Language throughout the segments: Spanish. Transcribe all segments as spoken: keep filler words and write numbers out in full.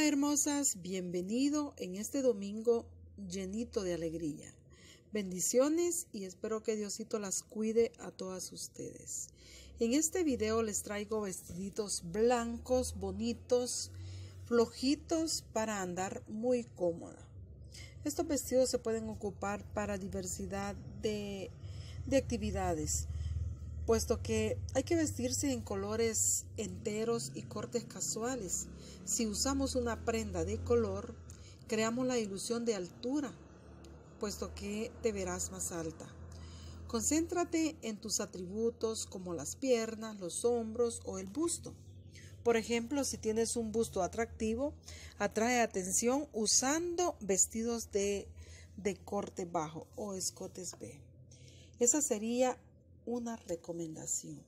hermosas, bienvenido en este domingo llenito de alegría. Bendiciones y espero que Diosito las cuide a todas ustedes. En este video les traigo vestiditos blancos, bonitos, flojitos para andar muy cómoda. Estos vestidos se pueden ocupar para diversidad de, de actividades, puesto que hay que vestirse en colores enteros y cortes casuales. Si usamos una prenda de color, creamos la ilusión de altura, puesto que te verás más alta. Concéntrate en tus atributos como las piernas, los hombros o el busto. Por ejemplo, si tienes un busto atractivo, atrae atención usando vestidos de, de corte bajo o escotes B. Esa sería una recomendación.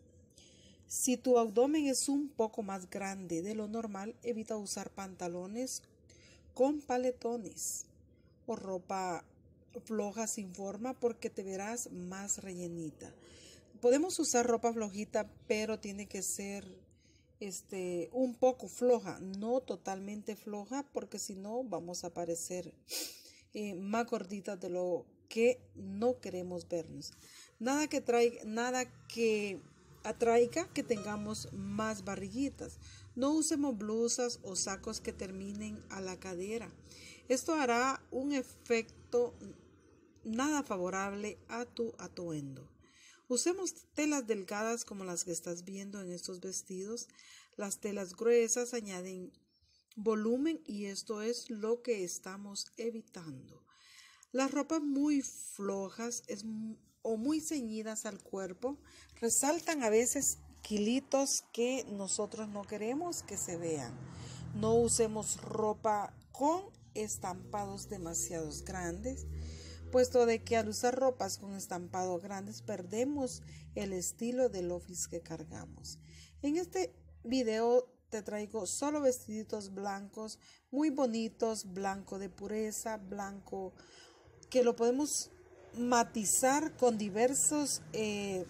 Si tu abdomen es un poco más grande de lo normal, evita usar pantalones con paletones o ropa floja sin forma porque te verás más rellenita. Podemos usar ropa flojita, pero tiene que ser este un poco floja, no totalmente floja, porque si no vamos a parecer eh, más gorditas de lo que no queremos vernos. Nada que traiga, nada que atraiga que tengamos más barriguitas. No usemos blusas o sacos que terminen a la cadera. Esto hará un efecto nada favorable a tu atuendo. Usemos telas delgadas como las que estás viendo en estos vestidos. Las telas gruesas añaden volumen y esto es lo que estamos evitando. Las ropas muy flojas es, o muy ceñidas al cuerpo resaltan a veces kilitos que nosotros no queremos que se vean. No usemos ropa con estampados demasiado grandes, puesto de que al usar ropas con estampados grandes perdemos el estilo del office que cargamos. En este video te traigo solo vestiditos blancos, muy bonitos, blanco de pureza, blanco que lo podemos matizar con diversos eh,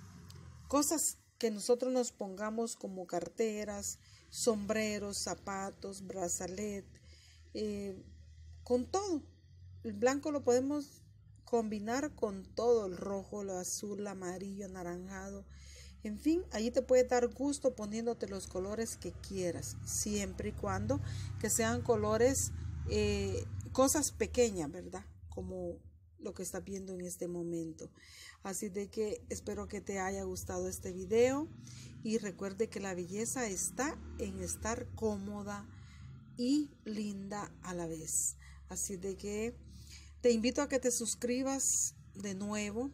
cosas que nosotros nos pongamos como carteras, sombreros, zapatos, brazalet, eh, con todo. El blanco lo podemos combinar con todo, el rojo, el azul, el amarillo, anaranjado. En fin, allí te puede dar gusto poniéndote los colores que quieras, siempre y cuando que sean colores, eh, cosas pequeñas, ¿verdad? Como lo que estás viendo en este momento. Así de que espero que te haya gustado este video y recuerde que la belleza está en estar cómoda y linda a la vez. Así de que te invito a que te suscribas de nuevo.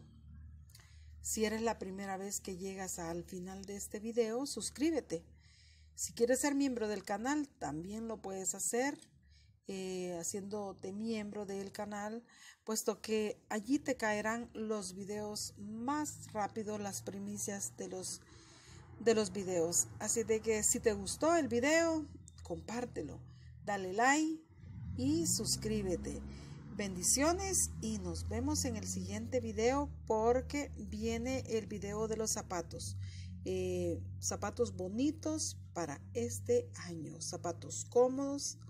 Si eres la primera vez que llegas al final de este video, suscríbete. Si quieres ser miembro del canal, también lo puedes hacer. Eh, haciéndote miembro del canal, puesto que allí te caerán los videos más rápido, las primicias de los, de los videos. Así de que si te gustó el video, compártelo, dale like y suscríbete. Bendiciones y nos vemos en el siguiente video porque viene el video de los zapatos. Eh, zapatos bonitos para este año, zapatos cómodos,